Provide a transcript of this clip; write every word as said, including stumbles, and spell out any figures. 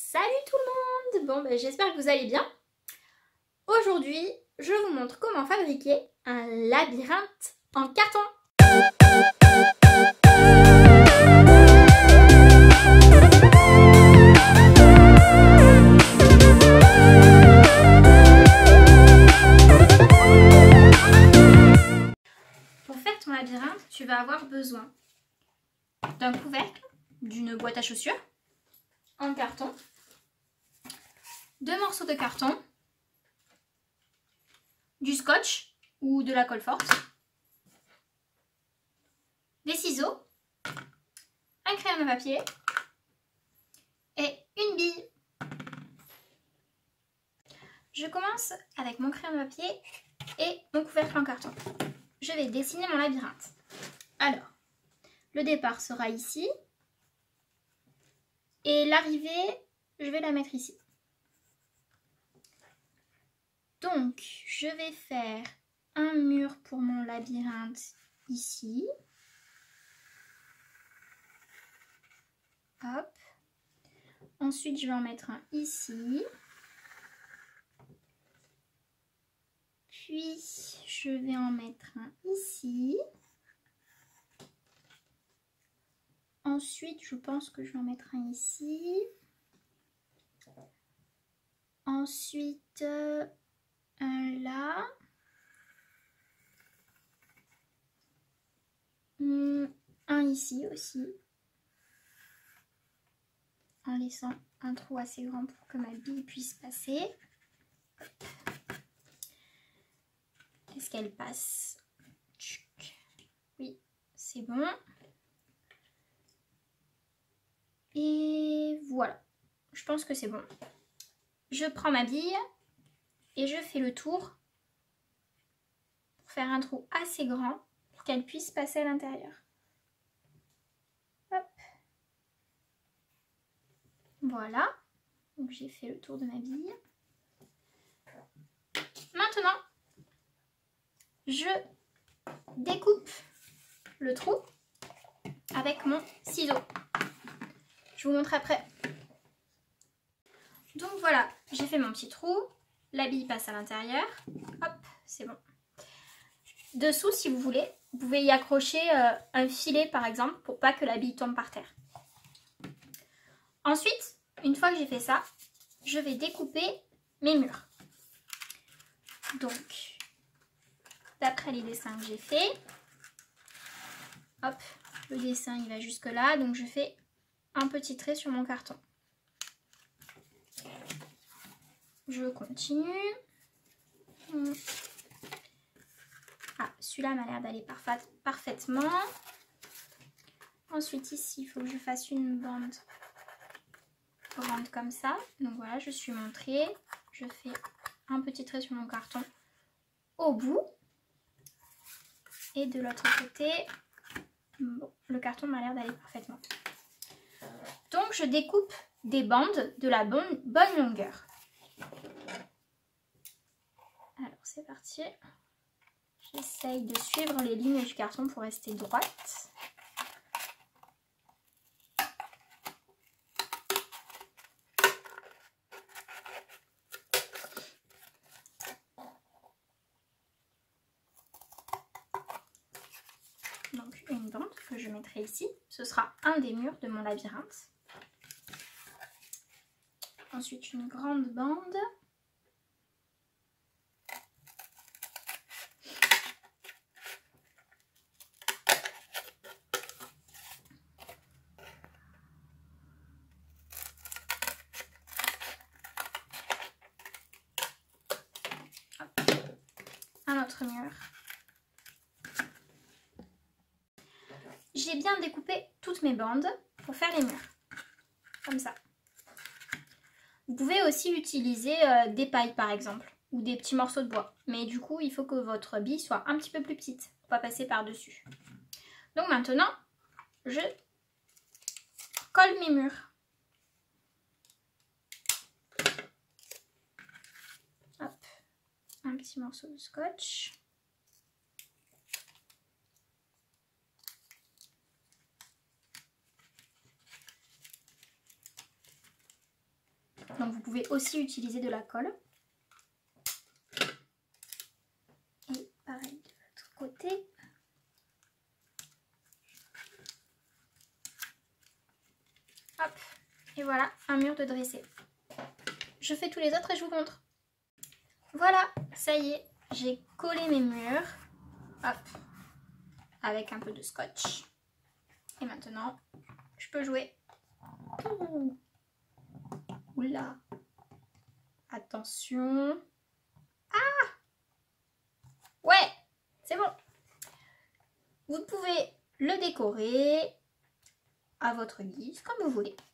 Salut tout le monde! Bon, ben, j'espère que vous allez bien. Aujourd'hui, je vous montre comment fabriquer un labyrinthe en carton. Pour faire ton labyrinthe, tu vas avoir besoin d'un couvercle, d'une boîte à chaussures en carton, deux morceaux de carton, du scotch ou de la colle forte, des ciseaux, un crayon de papier et une bille. Je commence avec mon crayon de papier et mon couvercle en carton. Je vais dessiner mon labyrinthe. Alors, le départ sera ici et l'arrivée, je vais la mettre ici. Donc, je vais faire un mur pour mon labyrinthe ici. Hop. Ensuite, je vais en mettre un ici. Puis, je vais en mettre un ici. Ensuite, je pense que je vais en mettre un ici. Ensuite, un là. Un ici aussi. En laissant un trou assez grand pour que ma bille puisse passer. Est-ce qu'elle passe? Oui, c'est bon. Et voilà, je pense que c'est bon. Je prends ma bille et je fais le tour pour faire un trou assez grand pour qu'elle puisse passer à l'intérieur. Hop. Voilà, donc j'ai fait le tour de ma bille. Maintenant, je découpe le trou avec mon ciseau. Je vous montre après. Donc voilà, j'ai fait mon petit trou. La bille passe à l'intérieur. Hop, c'est bon. Dessous, si vous voulez, vous pouvez y accrocher euh, un filet par exemple pour pas que la bille tombe par terre. Ensuite, une fois que j'ai fait ça, je vais découper mes murs. Donc, d'après les dessins que j'ai fait, hop, le dessin il va jusque là, donc je fais un petit trait sur mon carton. Je continue. Ah, celui-là m'a l'air d'aller parfait, parfaitement. Ensuite, ici, il faut que je fasse une bande grande comme ça. Donc voilà, je suis mon trait. Je fais un petit trait sur mon carton au bout. Et de l'autre côté, bon, le carton m'a l'air d'aller parfaitement. Donc, je découpe des bandes de la bonne, bonne longueur. Alors, c'est parti. J'essaye de suivre les lignes du carton pour rester droite. Donc, une bande que je mettrai ici. Ce sera un des murs de mon labyrinthe. Ensuite, une grande bande. Hop. Un autre mur. J'ai bien découpé toutes mes bandes pour faire les murs. Comme ça. Vous pouvez aussi utiliser euh, des pailles par exemple, ou des petits morceaux de bois. Mais du coup, il faut que votre bille soit un petit peu plus petite, pour pas passer par-dessus. Donc maintenant, je colle mes murs. Hop, un petit morceau de scotch. Donc vous pouvez aussi utiliser de la colle. Et pareil de l'autre côté. Hop, et voilà, un mur de dressé. Je fais tous les autres et je vous montre. Voilà, ça y est, j'ai collé mes murs. Hop, avec un peu de scotch. Et maintenant, je peux jouer. Ouh. Oula. Attention. Ah! Ouais, c'est bon. Vous pouvez le décorer à votre guise, comme vous voulez.